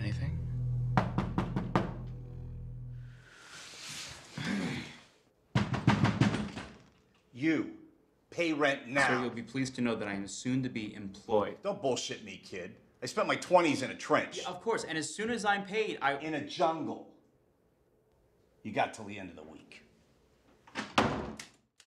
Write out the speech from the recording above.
Anything? You. Pay rent now. Sir, you'll be pleased to know that I am soon to be employed. Don't bullshit me, kid. I spent my 20s in a trench. Yeah, of course, and as soon as I'm paid, In a jungle. You got till the end of the week.